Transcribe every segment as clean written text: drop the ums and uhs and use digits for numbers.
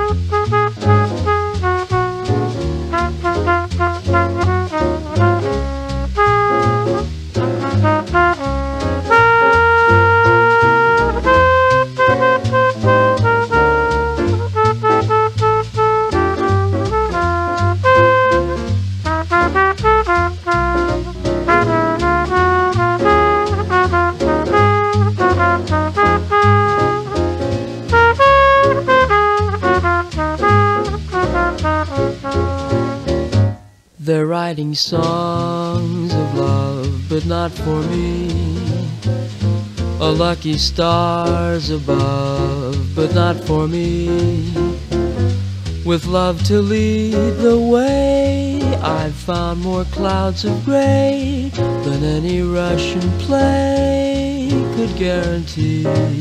They're writing songs of love, but not for me. A lucky stars above, but not for me. With love to lead the way, I've found more clouds of gray than any Russian play could guarantee.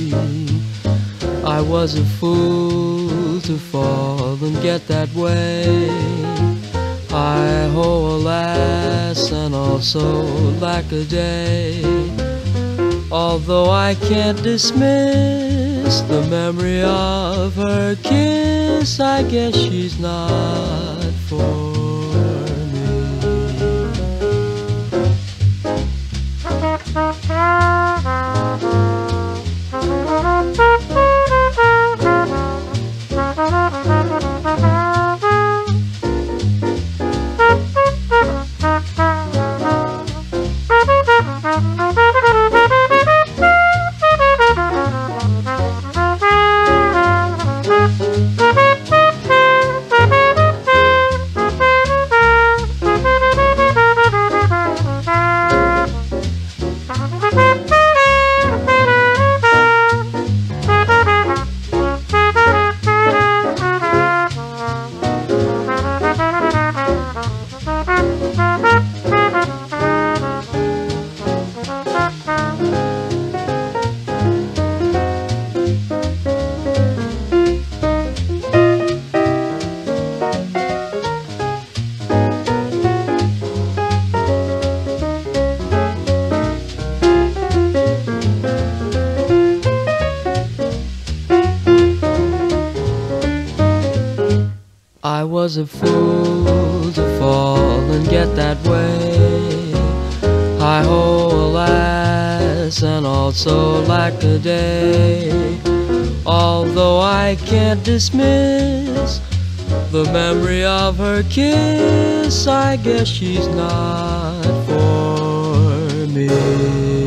I was a fool to fall and get that way. Hi-ho, alas, and also lack a day. Although I can't dismiss the memory of her kiss, I guess she's not for I was a fool to fall and get that way. Hi-ho, alas, and also lack a day. Although I can't dismiss the memory of her kiss, I guess she's not for me.